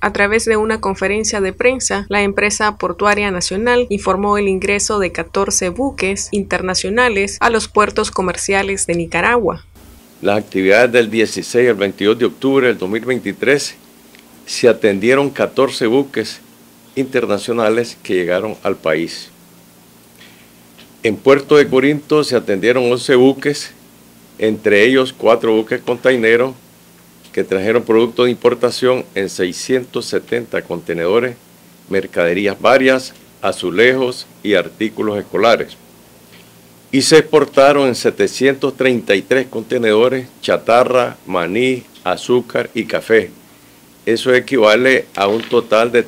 A través de una conferencia de prensa, la empresa portuaria nacional informó el ingreso de 14 buques internacionales a los puertos comerciales de Nicaragua. Las actividades del 16 al 22 de octubre del 2023 se atendieron 14 buques internacionales que llegaron al país. En Puerto de Corinto se atendieron 11 buques, entre ellos 4 buques containeros que trajeron productos de importación en 670 contenedores, mercaderías varias, azulejos y artículos escolares. Y se exportaron en 733 contenedores chatarra, maní, azúcar y café. Eso equivale a un total de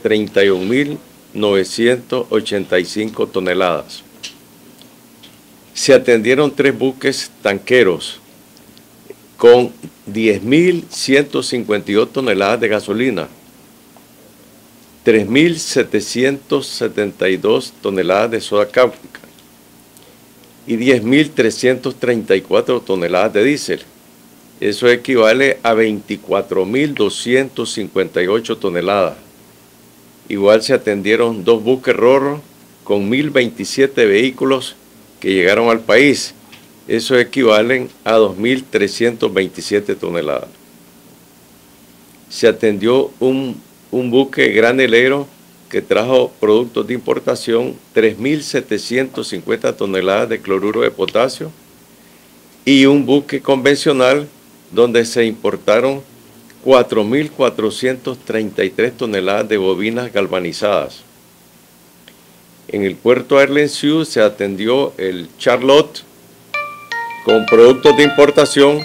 31.985 toneladas. Se atendieron 3 buques tanqueros con 10.152 toneladas de gasolina, 3.772 toneladas de soda cáustica y 10.334 toneladas de diésel. Eso equivale a 24.258 toneladas. Igual se atendieron 2 buques ro-ro con 1.027 vehículos que llegaron al país. Eso equivalen a 2.327 toneladas. Se atendió un buque granelero que trajo productos de importación, 3.750 toneladas de cloruro de potasio, y un buque convencional donde se importaron 4.433 toneladas de bobinas galvanizadas. En el puerto de Arlencio se atendió el Charlotte con productos de importación,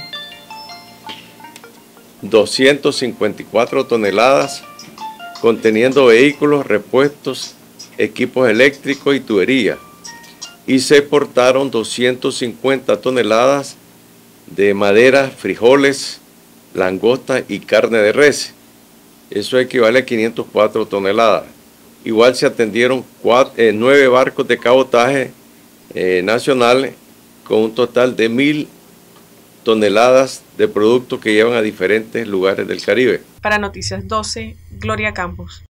254 toneladas, conteniendo vehículos, repuestos, equipos eléctricos y tubería. Y se exportaron 250 toneladas de madera, frijoles, langosta y carne de res. Eso equivale a 504 toneladas. Igual se atendieron 9 barcos de cabotaje nacionales con un total de 1.000 toneladas de productos que llevan a diferentes lugares del Caribe. Para Noticias 12, Gloria Campos.